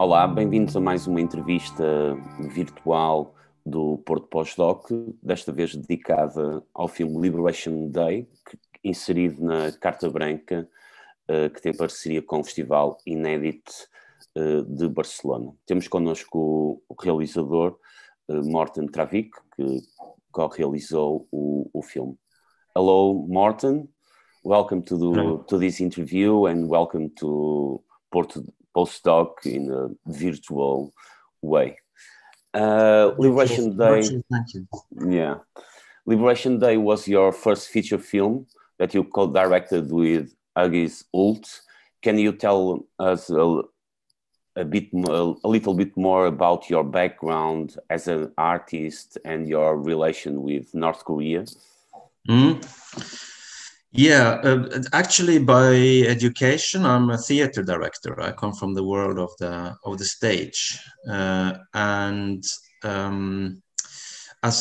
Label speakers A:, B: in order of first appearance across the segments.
A: Olá, bem-vindos a mais uma entrevista virtual do Porto Pós-Doc, desta vez dedicada ao filme Liberation Day, inserido na Carta Branca, que tem parceria com o Festival Inédit de Barcelona. Temos connosco o realizador Morten Travik, que co-realizou o filme. Hello, Morten. Welcome to this interview and welcome to Porto Postdoc in a virtual way. Liberation Day.
B: Thank you.
A: Yeah, Liberation Day was your first feature film that you co-directed with Agis Ult. Can you tell us a little bit more about your background as an artist and your relation with North Korea?
B: Yeah, actually, by education, I'm a theater director. I come from the world of the stage, and as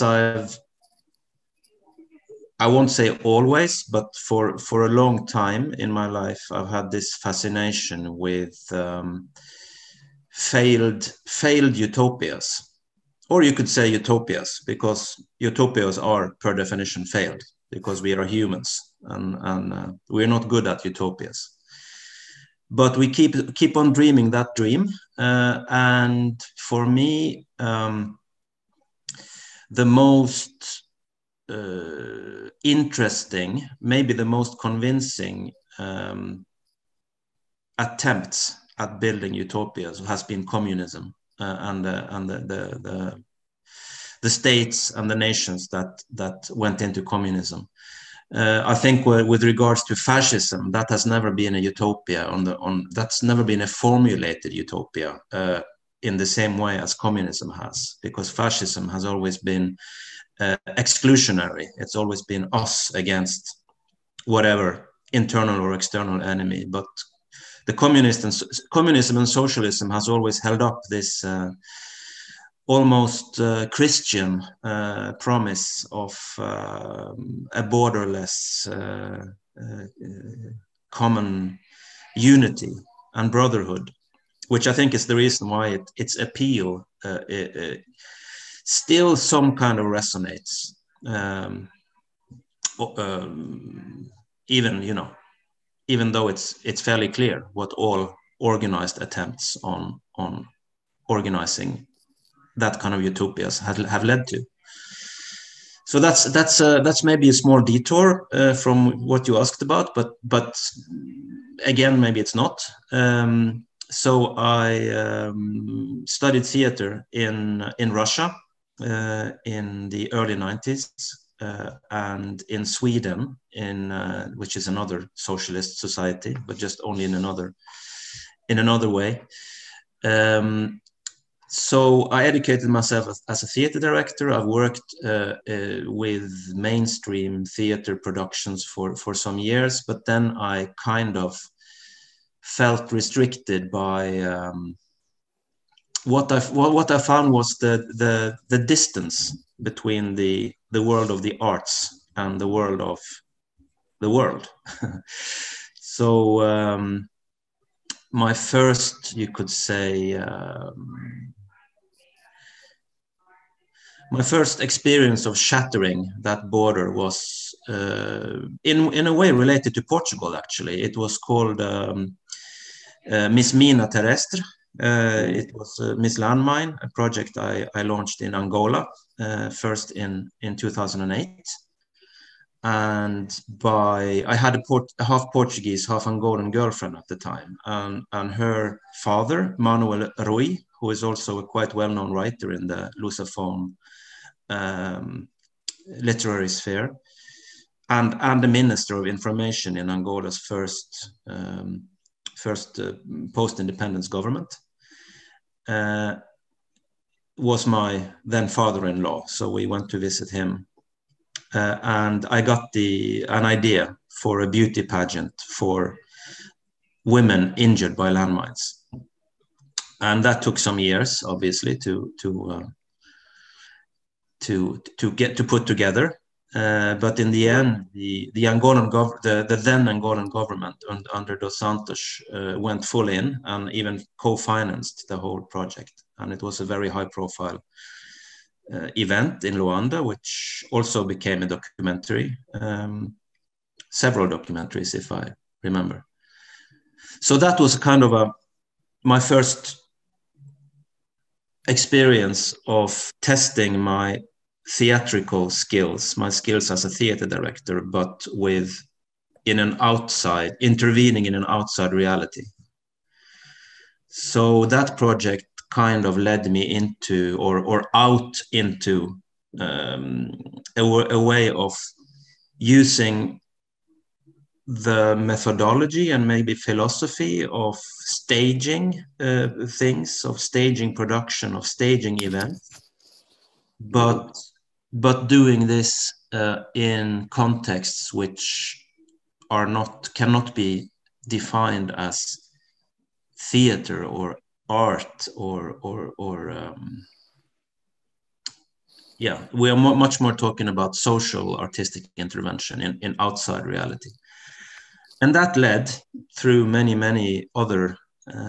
B: I won't say always, but for a long time in my life, I've had this fascination with failed utopias, or you could say utopias, because utopias are per definition failed, because we are humans and we're not good at utopias. But we keep on dreaming that dream, and for me, the most interesting, maybe the most convincing attempts at building utopias has been communism and the states and the nations that went into communism. I think with regards to fascism, that has never been a utopia that's never been a formulated utopia in the same way as communism has, because fascism has always been exclusionary. It's always been us against whatever internal or external enemy. But the communism and socialism has always held up this almost Christian promise of a borderless common unity and brotherhood, which I think is the reason why its appeal still some kind of resonates, even though it's fairly clear what all organized attempts on organizing that kind of utopias have led to. So that's maybe a small detour from what you asked about, but again, maybe it's not. So I studied theater in Russia in the early 90s, and in Sweden, which is another socialist society, but just only in another way. So I educated myself as a theater director. I've worked with mainstream theater productions for some years, but then I kind of felt restricted by what I found was the distance between the world of the arts and the world of the world. So my first, you could say, my first experience of shattering that border was in a way related to Portugal, actually. It was called Miss Mina Terrestre. It was Miss Landmine, a project I launched in Angola, first in 2008. And I had a half Portuguese, half Angolan girlfriend at the time. And her father, Manuel Rui, who is also a quite well-known writer in the Lusophone literary sphere, and the Minister of Information in Angola's first post-independence government, was my then father-in-law. So we went to visit him, and I got an idea for a beauty pageant for women injured by landmines, and that took some years, obviously, to put together. But in the end, the Angolan the then Angolan government under Dos Santos went full in and even co-financed the whole project, and it was a very high-profile event in Luanda, which also became a documentary, several documentaries, if I remember. So that was kind of my first experience of testing my theatrical skills, my skills as a theater director, but intervening in an outside reality. So that project kind of led me into or out into a way of using the methodology and maybe philosophy of staging things, of staging production, of staging events, but doing this in contexts which cannot be defined as theater or art we are much more talking about social artistic intervention in outside reality. And that led through many other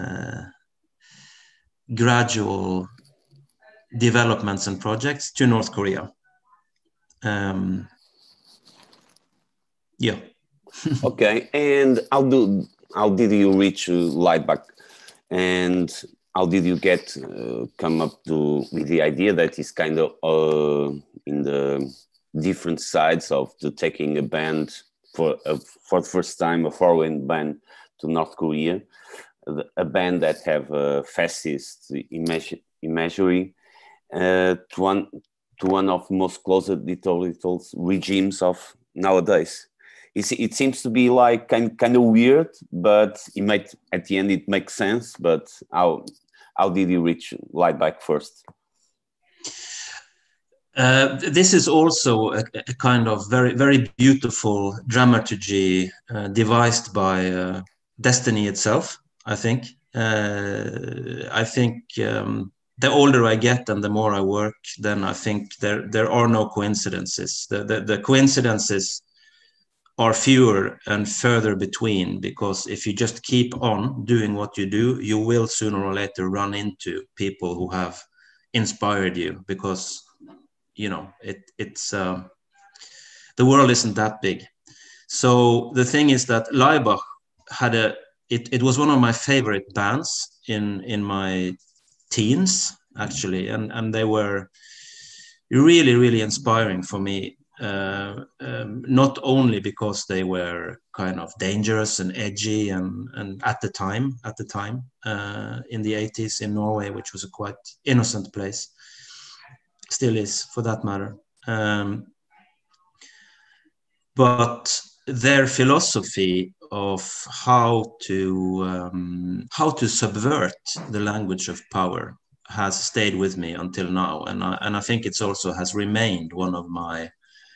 B: gradual developments and projects to North Korea.
A: Okay, and how did you reach Laibach, and how did you come up with the idea that is kind of in the different sides of taking a band for the first time, a foreign band to North Korea, a band that have a fascist imagery to one of the most closed dictatorial regimes of nowadays. It seems to be like kind of weird, but at the end it makes sense. But how did you reach Laibach first?
B: This is also a kind of very, very beautiful dramaturgy devised by destiny itself, I think. The older I get and the more I work, then I think there are no coincidences. The coincidences are fewer and further between, because if you just keep on doing what you do, you will sooner or later run into people who have inspired you, because it's the world isn't that big. So the thing is that Laibach it was one of my favorite bands in my teens, actually, and they were really, really inspiring for me. Not only because they were kind of dangerous and edgy and at the time in the 80s in Norway, which was a quite innocent place, still is for that matter, but their philosophy of how to subvert the language of power has stayed with me until now, and I think it's also has remained one of my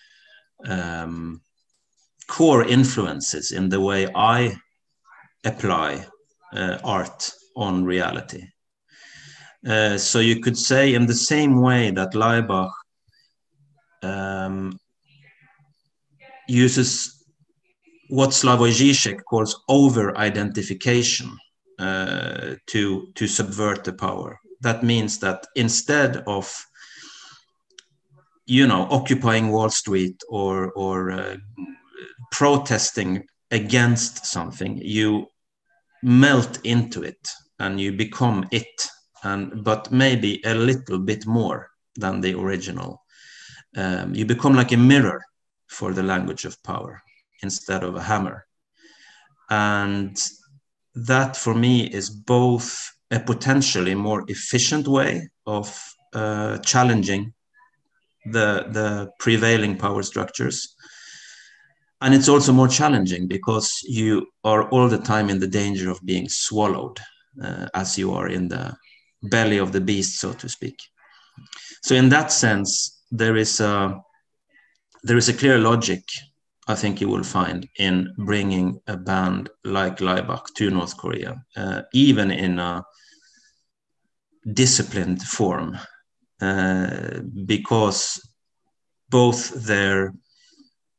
B: core influences in the way I apply art on reality. So you could say, in the same way that Laibach uses what Slavoj Žižek calls over-identification to subvert the power. That means that instead of occupying Wall Street or protesting against something, you melt into it and you become it, but maybe a little bit more than the original. You become like a mirror for the language of power instead of a hammer. And that for me is both a potentially more efficient way of challenging the prevailing power structures. And it's also more challenging because you are all the time in the danger of being swallowed as you are in the belly of the beast, so to speak. So in that sense, there is a clear logic, I think you will find, in bringing a band like Laibach to North Korea, even in a disciplined form, because both their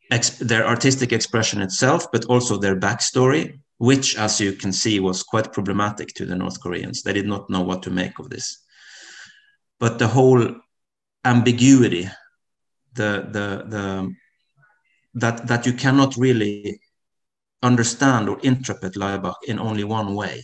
B: their artistic expression itself, but also their backstory, which, as you can see, was quite problematic to the North Koreans. They did not know what to make of this. But the whole ambiguity, that you cannot really understand or interpret Laibach in only one way,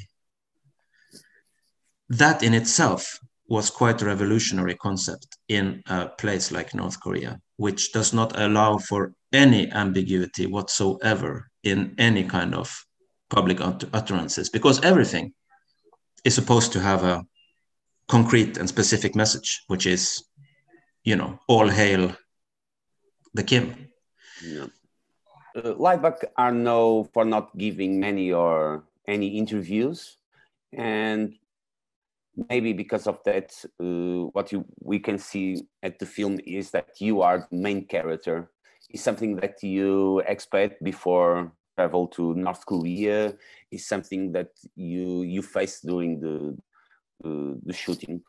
B: that in itself was quite a revolutionary concept in a place like North Korea, which does not allow for any ambiguity whatsoever in any kind of public utterances, because everything is supposed to have a concrete and specific message, which is, all hail the Kim.
A: Yeah. Laibach are known for not giving many or any interviews, and maybe because of that, what we can see at the film is that you are the main character. Is something that you expect before travel to North Korea? Is something that you face during the shooting?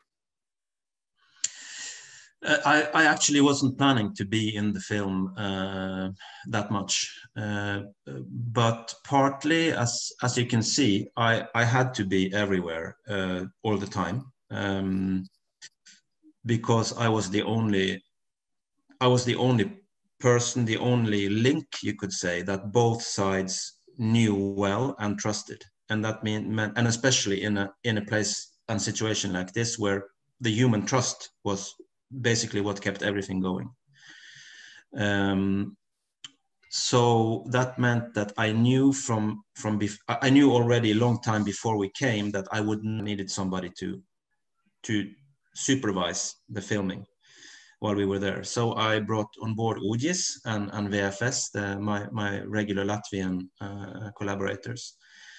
B: I actually wasn't planning to be in the film that much, but partly, as you can see, I had to be everywhere all the time, because I was the only person, the only link, you could say, that both sides knew well and trusted, and that meant, and especially in a place and situation like this, where the human trust was basically what kept everything going. So that meant that I knew I knew already a long time before we came that I would needed somebody to supervise the filming while we were there. So I brought on board Ujis and VFS, my regular Latvian collaborators.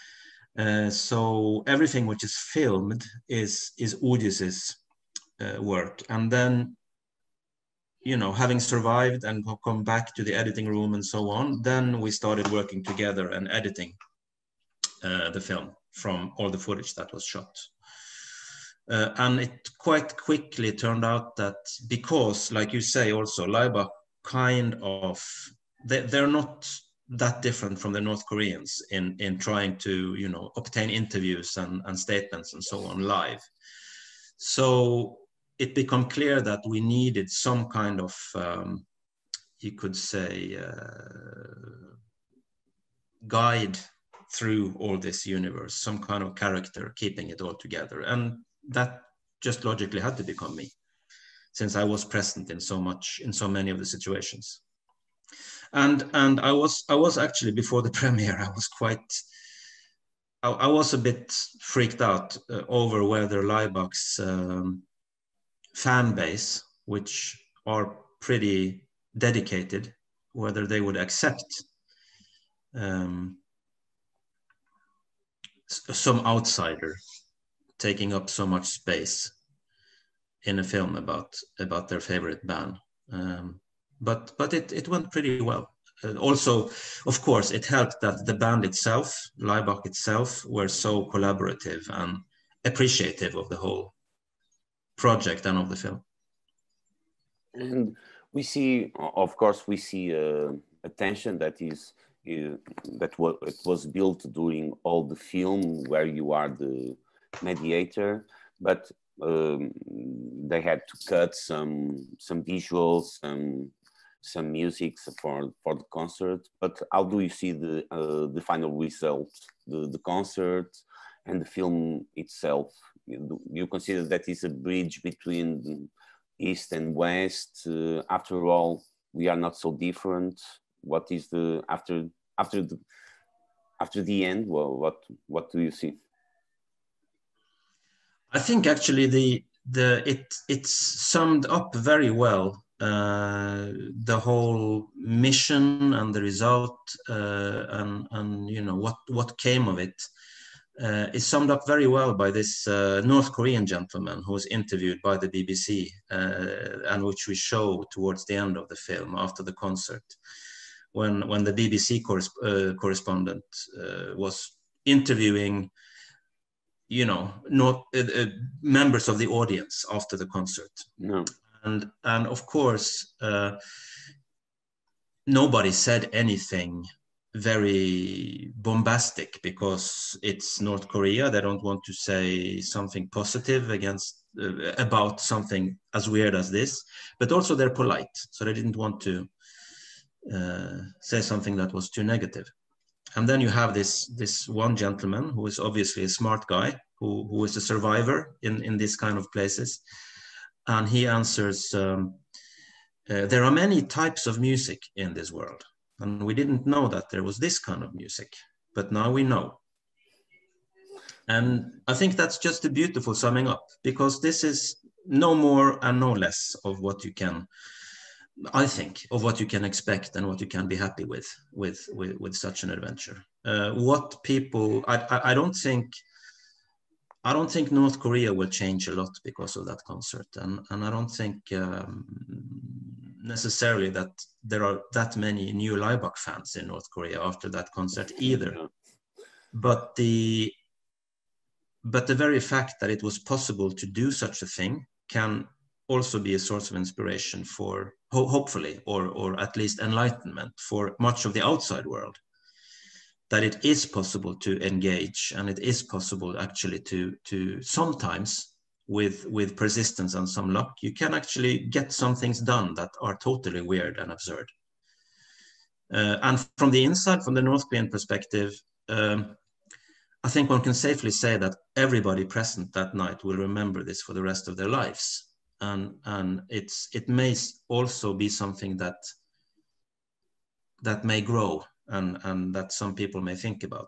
B: So everything which is filmed is Ujis's work. And then, having survived and come back to the editing room and so on, then we started working together and editing the film from all the footage that was shot. And it quite quickly turned out that, because, like you say also, Laibach they're not that different from the North Koreans in trying to, obtain interviews and statements and so on live. So it became clear that we needed some kind of, you could say, guide through all this universe, some kind of character keeping it all together. And that just logically had to become me, since I was present in so many of the situations. And I was actually, before the premiere, I was a bit freaked out over whether Laibach's fan base, which are pretty dedicated, whether they would accept some outsider taking up so much space in a film about their favorite band. But it went pretty well. Also, of course, it helped that the band itself, Laibach itself, were so collaborative and appreciative of the whole project and of the film.
A: And we see, of course, a tension that it was built during all the film, where you are the mediator, but they had to cut some visuals, some music for the concert. But how do you see the final result, the concert and the film itself? You consider that is a bridge between the East and West? After all, we are not so different. What is the after the end? Well, what do you see?
B: I think actually it's summed up very well, the whole mission and the result, and what came of it. Is summed up very well by this North Korean gentleman who was interviewed by the BBC, and which we show towards the end of the film after the concert, when the BBC correspondent was interviewing, members of the audience after the concert.
A: No.
B: And of course, nobody said anything very bombastic because it's North Korea. They don't want to say something positive against about something as weird as this, but also they're polite, so they didn't want to say something that was too negative. And then you have this one gentleman who is obviously a smart guy, who is a survivor in these kind of places, and he answers, there are many types of music in this world, and we didn't know that there was this kind of music, but now we know. And I think that's just a beautiful summing up, because this is no more and no less of what you can, I think, of what you can expect and what you can be happy with such an adventure. What people, I don't think North Korea will change a lot because of that concert, and I don't think necessarily that there are that many new Laibach fans in North Korea after that concert either. Yeah. But the very fact that it was possible to do such a thing can also be a source of inspiration for, hopefully, or at least enlightenment for much of the outside world, that it is possible to engage, and it is possible actually to sometimes with persistence and some luck, you can actually get some things done that are totally weird and absurd. And from the inside, from the North Korean perspective, I think one can safely say that everybody present that night will remember this for the rest of their lives. And it may also be something that may grow, and that some people may think about,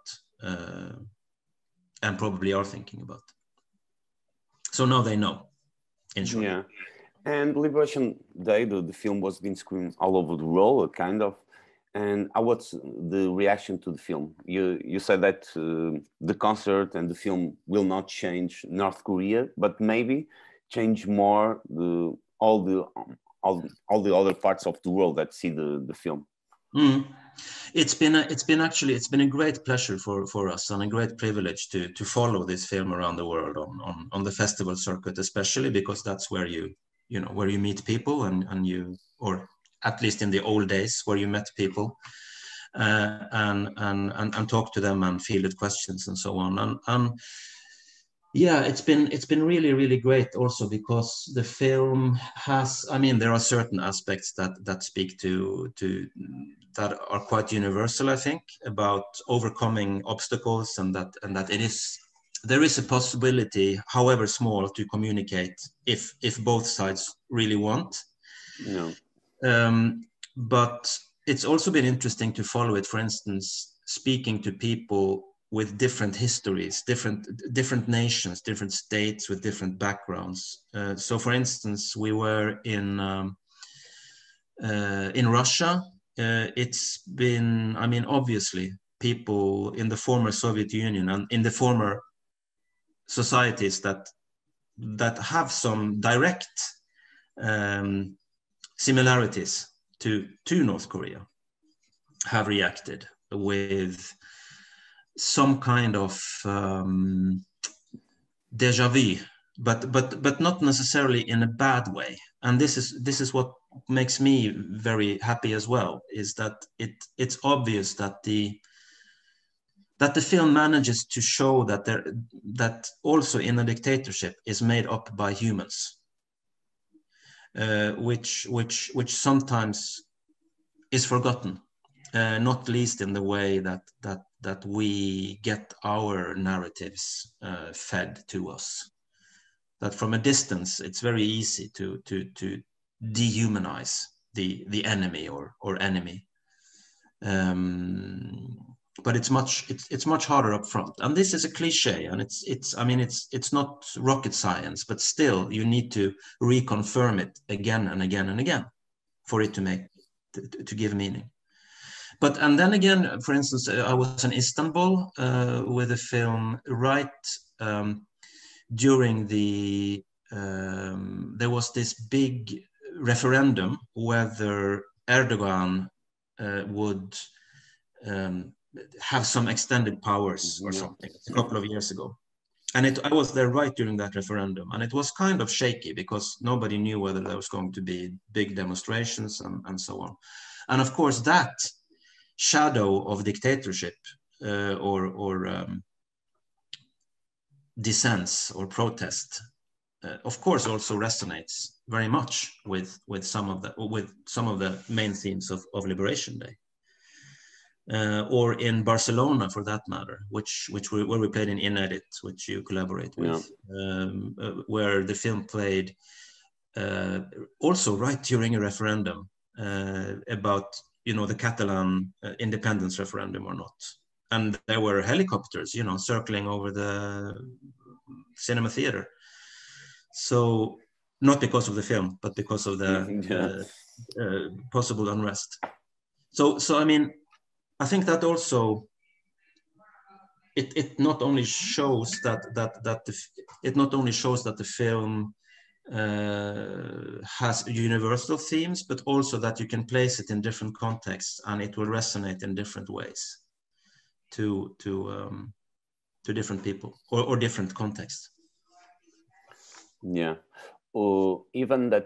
B: and probably are thinking about. So now they know, in short.
A: Yeah. And Liberation Day, the film was being screened all over the world, kind of. And what's the reaction to the film? You said that the concert and the film will not change North Korea, but maybe change more all the other parts of the world that see the film.
B: Mm. It's been a great pleasure for us, and a great privilege to follow this film around the world on the festival circuit, especially because that's where you meet people, and you, or at least in the old days, where you met people and talk to them and fielded questions and so on. And yeah, it's been really, really great also because the film has, I mean, there are certain aspects that speak to that are quite universal, I think, about overcoming obstacles, and that there is a possibility, however small, to communicate if both sides really want.
A: No.
B: But it's also been interesting to follow it, for instance, speaking to people with different histories, different nations, different states with different backgrounds. So, for instance, we were in Russia. It's been, I mean, obviously, people in the former Soviet Union and in the former societies that have some direct similarities to North Korea have reacted with some kind of déjà vu, but not necessarily in a bad way. And this is what makes me very happy as well, is that it's obvious that the film manages to show that also in a dictatorship is made up by humans, which sometimes is forgotten, not least in the way that we get our narratives fed to us. That from a distance, it's very easy to dehumanize the enemy or enemy. But it's much harder up front. And this is a cliche, and it's not rocket science, but still you need to reconfirm it again and again and again for it to give meaning. And then again, for instance, I was in Istanbul with a film right during there was this big referendum whether Erdogan would have some extended powers or something a couple of years ago. And I was there right during that referendum, and it was kind of shaky because nobody knew whether there was going to be big demonstrations and so on. And of course, that shadow of dictatorship or dissents or protest, of course, also resonates very much with some of the main themes of Liberation Day. Or in Barcelona, for that matter, where we played in Inedit, which you collaborate with, where the film played also right during a referendum about the Catalan independence referendum or not, and there were helicopters circling over the cinema theater. So not because of the film, but because of the possible unrest. So I mean, I think that also it not only shows that the film has universal themes, but also that you can place it in different contexts and it will resonate in different ways to different people or different contexts.
A: Yeah, or even that.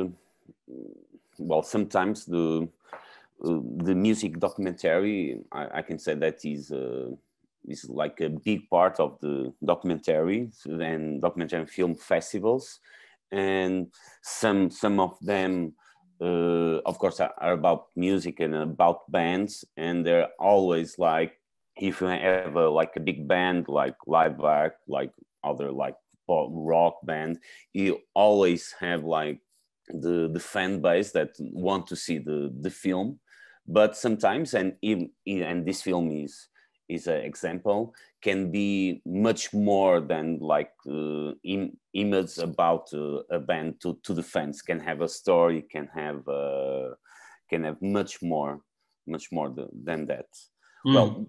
A: Well, sometimes the music documentary, I can say that is like a big part of the documentary and documentary film festivals, and some of them, of course, are about music and about bands, and they're always like, if you have like a big band like Liveback, like other like rock band, you always have like the fan base that want to see the film. But sometimes, and this film is an example, can be much more than like image about a band to the fans. Can have a story, can have much more than that. Well,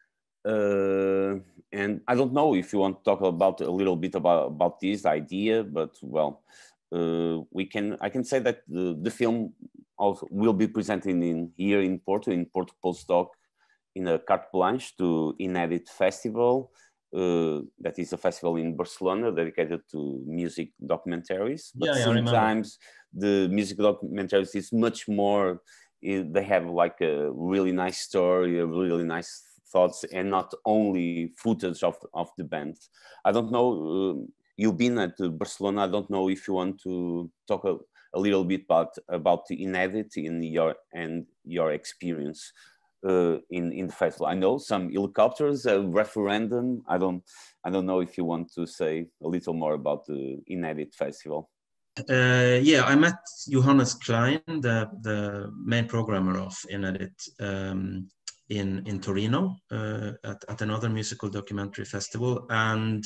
A: and I don't know if you want to talk about a little bit about this idea, but well, I can say that the film also will be presented here in Porto Postdoc, in a carte blanche to Inedit Festival. That is a festival in Barcelona dedicated to music documentaries. But sometimes the music documentaries is much more. They have like a really nice story, a really nice thoughts, and not only footage of the band. I don't know. You've been at Barcelona. I don't know if you want to talk a little bit about the Inedit in your experience in the festival. I know some helicopters, a referendum. I don't know if you want to say a little more about the Inedit Festival.
B: Yeah, I met Johannes Klein, the main programmer of Inedit, in Torino at another musical documentary festival, and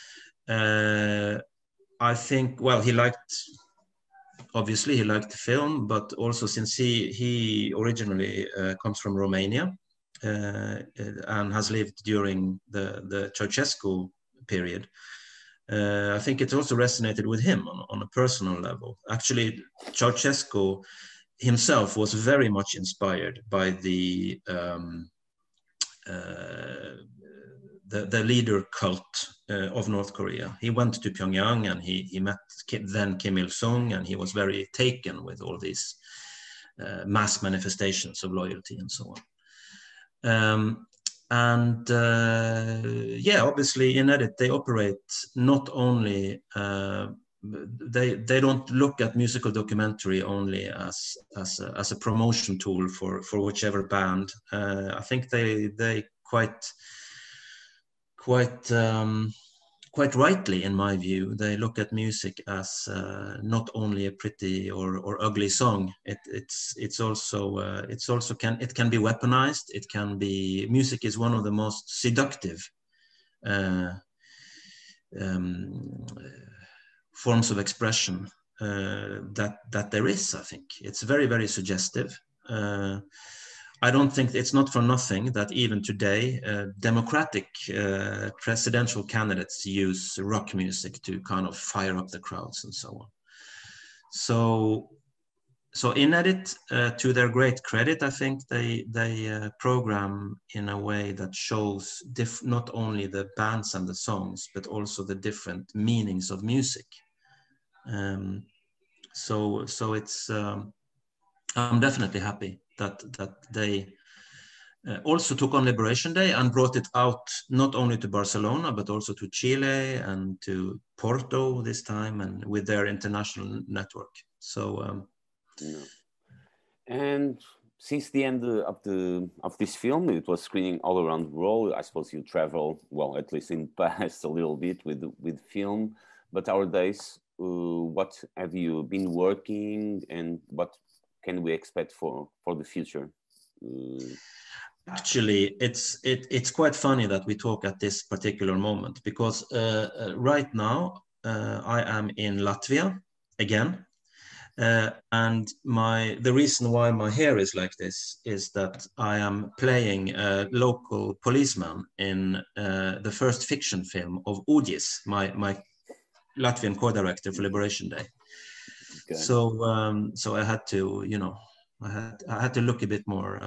B: I think, well, he liked the film, but also since he originally comes from Romania and has lived during the Ceausescu period, I think it also resonated with him on a personal level. Actually, Ceausescu himself was very much inspired by the leader cult of North Korea. He went to Pyongyang and he met then Kim Il-sung, and he was very taken with all these mass manifestations of loyalty and so on. Yeah, obviously Inedit, they operate not only they don't look at musical documentary only as a promotion tool for whichever band. I think they quite rightly, in my view, they look at music as not only a pretty or ugly song. It can be weaponized. It can be, music is one of the most seductive forms of expression that there is. I think it's very, very suggestive. I don't think, it's not for nothing that even today democratic presidential candidates use rock music to kind of fire up the crowds and so on. So Inedit, to their great credit, I think they program in a way that shows not only the bands and the songs, but also the different meanings of music. So it's I'm definitely happy that they also took on Liberation Day and brought it out not only to Barcelona, but also to Chile and to Porto this time, and with their international network. So,
A: and since the end of this film, it was screening all around the world. I suppose you travel, well, at least in past a little bit with film. But nowadays, what have you been working, and what can we expect for the future?
B: Actually, it's quite funny that we talk at this particular moment, because right now I am in Latvia again, and the reason why my hair is like this is that I am playing a local policeman in the first fiction film of Uģis, my Latvian co-director for Liberation Day. Okay. So I had to, I had to look a bit more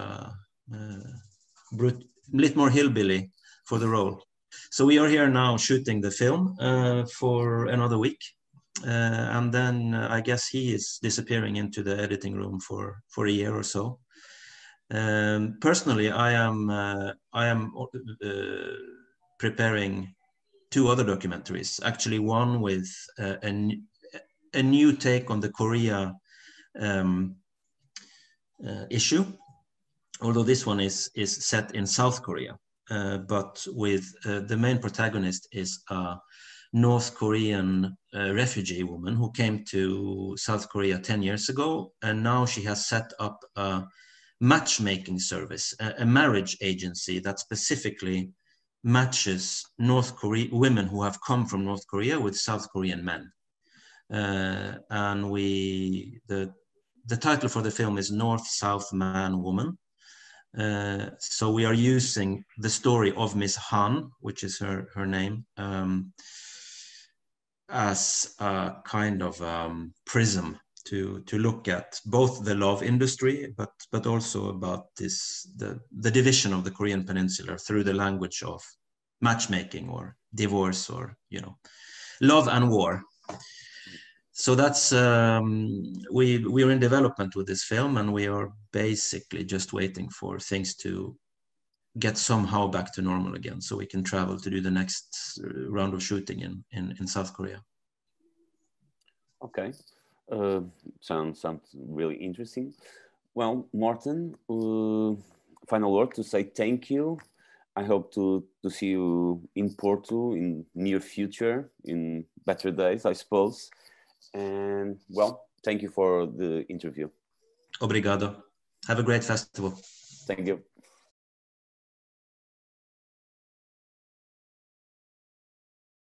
B: bit more hillbilly for the role. So we are here now shooting the film for another week, and then I guess he is disappearing into the editing room for a year or so. Personally, I am preparing 2 other documentaries. Actually, one with a new take on the Korea issue, although this one is set in South Korea, but with the main protagonist is a North Korean refugee woman who came to South Korea 10 years ago, and now she has set up a matchmaking service, a marriage agency that specifically matches women who have come from North Korea with South Korean men. And the title for the film is North South Man Woman. So we are using the story of Miss Han, which is her name, as a kind of prism to look at both the love industry, but also about the division of the Korean Peninsula through the language of matchmaking or divorce, or love and war. So that's we are in development with this film, and we are basically just waiting for things to get somehow back to normal again, so we can travel to do the next round of shooting in South Korea.
A: Okay, sounds really interesting. Well, Morten, final word to say thank you. I hope to see you in Porto in near future, in better days, I suppose. And well, thank you for the interview.
B: Obrigado. Have a great festival.
A: Thank you.